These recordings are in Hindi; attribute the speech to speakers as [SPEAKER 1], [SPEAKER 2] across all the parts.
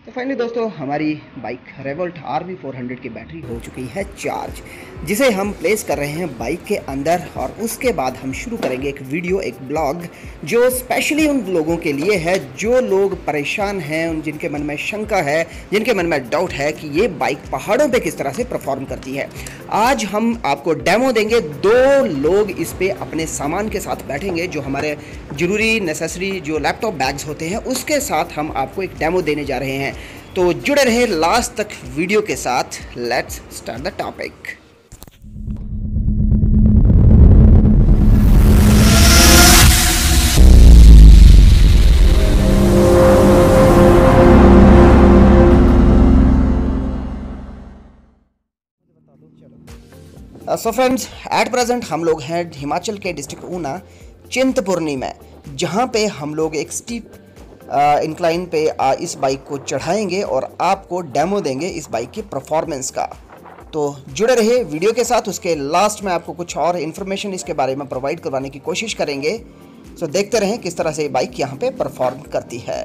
[SPEAKER 1] तो फाइनली दोस्तों हमारी बाइक रेवोल्ट RV400 की बैटरी हो चुकी है चार्ज, जिसे हम प्लेस कर रहे हैं बाइक के अंदर। और उसके बाद हम शुरू करेंगे एक वीडियो, एक ब्लॉग जो स्पेशली उन लोगों के लिए है जो लोग परेशान हैं, जिनके मन में शंका है, जिनके मन में डाउट है कि ये बाइक पहाड़ों पे किस तरह से परफॉर्म करती है। आज हम आपको डेमो देंगे। 2 लोग इस पे अपने सामान के साथ बैठेंगे, जो हमारे ज़रूरी नेसेसरी जो लैपटॉप बैग्स होते हैं उसके साथ हम आपको एक डेमो देने जा रहे हैं। तो जुड़े रहे लास्ट तक वीडियो के साथ। Let's start the topic. So friends, at present हम लोग हैं हिमाचल के डिस्ट्रिक्ट ऊना चिंतपूर्णी में, जहाँ पे हम लोग एक स्टीप इंक्लाइन पे इस बाइक को चढ़ाएंगे और आपको डेमो देंगे इस बाइक की परफॉर्मेंस का। तो जुड़े रहिए वीडियो के साथ। उसके लास्ट में आपको कुछ और इन्फॉर्मेशन इसके बारे में प्रोवाइड करवाने की कोशिश करेंगे। सो देखते रहें किस तरह से ये बाइक यहाँ पे परफॉर्म करती है।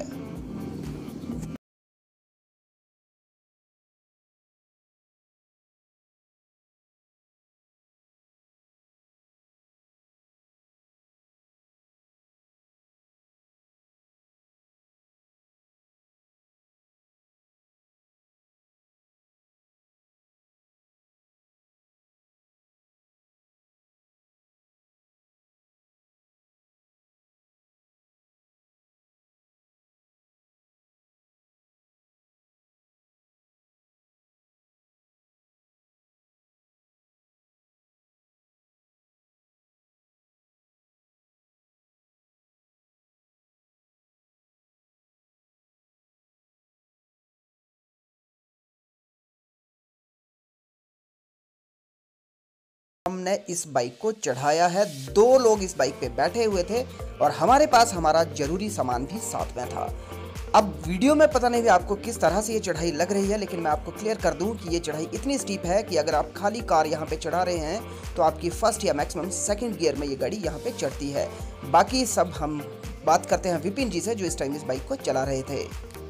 [SPEAKER 1] हमने इस बाइक को चढ़ाया है, 2 लोग इस बाइक पे बैठे हुए थे और हमारे पास हमारा जरूरी सामान भी साथ में था। अब वीडियो में पता नहीं आपको किस तरह से ये चढ़ाई लग रही है, लेकिन मैं आपको क्लियर कर दूं कि ये चढ़ाई इतनी स्टीप है कि अगर आप खाली कार यहाँ पे चढ़ा रहे हैं तो आपकी फर्स्ट या मैक्सिमम सेकंड गियर में ये गाड़ी यहाँ पे चढ़ती है। बाकी सब हम बात करते हैं विपिन जी से, जो इस टाइम इस बाइक को चला रहे थे।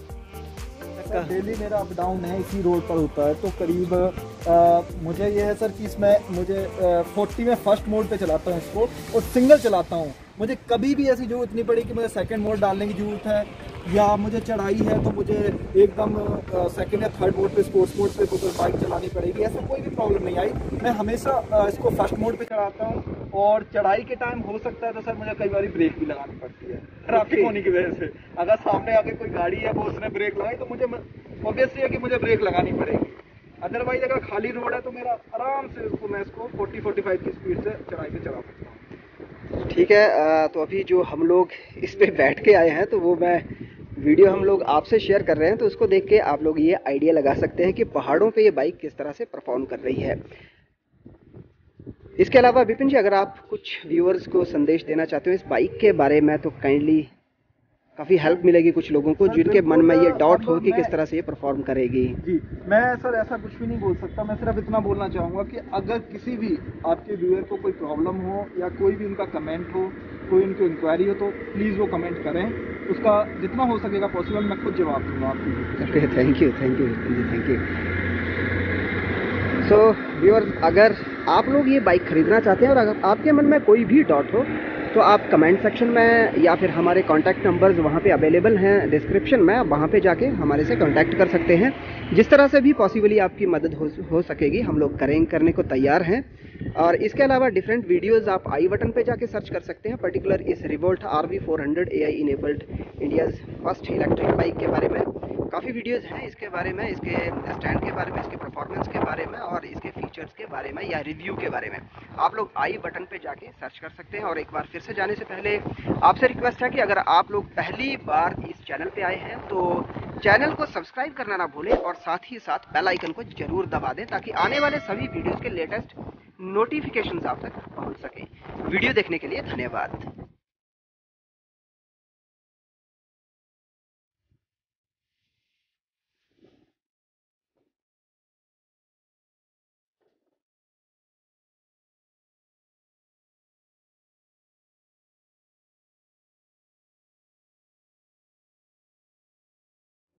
[SPEAKER 2] डेली मेरा अप डाउन है, इसी रोड पर होता है। तो करीब मुझे ये है सर कि इसमें मुझे 40 में फर्स्ट मोड पे चलाता हूँ इसको और सिंगल चलाता हूँ। मुझे कभी भी ऐसी जरूरत नहीं पड़ी कि मुझे सेकंड मोड डालने की जरूरत है या मुझे चढ़ाई है तो मुझे एकदम सेकंड या थर्ड मोड पे, स्पोर्ट्स मोड पे तो बाइक चलानी पड़ेगी। ऐसा कोई भी प्रॉब्लम नहीं आई। मैं हमेशा इसको फर्स्ट मोड पे चलाता हूँ और चढ़ाई के टाइम हो सकता है तो सर मुझे कई बार ब्रेक भी लगानी पड़ती है ट्रैफिक होने की वजह से। अगर सामने आके कोई गाड़ी है वो उसने ब्रेक लगाई तो मुझे ऑब्वियसली है कि मुझे ब्रेक लगानी पड़ेगी। अदरवाइज अगर खाली रोड है तो मेरा आराम से मैं इसको 40-45 की स्पीड से चढ़ाई पे चला सकता हूँ।
[SPEAKER 1] ठीक है, तो अभी जो हम लोग इस पे बैठ के आए हैं तो वो मैं वीडियो हम लोग आपसे शेयर कर रहे हैं, तो उसको देख के आप लोग ये आइडिया लगा सकते हैं कि पहाड़ों पे ये बाइक किस तरह से परफॉर्म कर रही है। इसके अलावा विपिन जी, अगर आप कुछ व्यूअर्स को संदेश देना चाहते हो इस बाइक के बारे में तो काइंडली, काफ़ी हेल्प मिलेगी कुछ लोगों को जिनके मन में ये डाउट हो कि किस तरह से ये परफॉर्म करेगी।
[SPEAKER 2] जी, मैं सर ऐसा कुछ भी नहीं बोल सकता। मैं सिर्फ इतना बोलना चाहूँगा कि अगर किसी भी आपके व्यूअर को कोई प्रॉब्लम हो या कोई भी उनका कमेंट हो, कोई उनकी इंक्वायरी हो तो प्लीज़ वो कमेंट करें। उसका जितना हो सकेगा पॉसिबल मैं खुद जवाब दूँगा आपको।
[SPEAKER 1] Thank you thank you. So viewers, अगर आप लोग ये बाइक खरीदना चाहते हैं और अगर आपके मन में कोई भी डाउट हो तो आप कमेंट सेक्शन में या फिर हमारे कॉन्टैक्ट नंबर्स वहाँ पे अवेलेबल हैं डिस्क्रिप्शन में, आप वहाँ पे जाके हमारे से कॉन्टैक्ट कर सकते हैं। जिस तरह से भी पॉसिबली आपकी मदद हो सकेगी हम लोग करने को तैयार हैं। और इसके अलावा डिफरेंट वीडियोस आप आई बटन पे जाके सर्च कर सकते हैं, पर्टिकुलर इस Revolt RV400 AI enabled India's first electric bike के बारे में। काफ़ी वीडियोस हैं इसके बारे में, इसके स्टैंड के बारे में, इसके परफॉर्मेंस के बारे में और इसके फीचर्स के बारे में या रिव्यू के बारे में आप लोग आई बटन पे जाके सर्च कर सकते हैं। और एक बार फिर से जाने से पहले आपसे रिक्वेस्ट है कि अगर आप लोग पहली बार इस चैनल पे आए हैं तो चैनल को सब्सक्राइब करना ना भूलें और साथ ही साथ बेल आइकन को जरूर दबा दें ताकि आने वाले सभी वीडियोस के लेटेस्ट नोटिफिकेशंस आप तक पहुंच सके। वीडियो देखने के लिए धन्यवाद।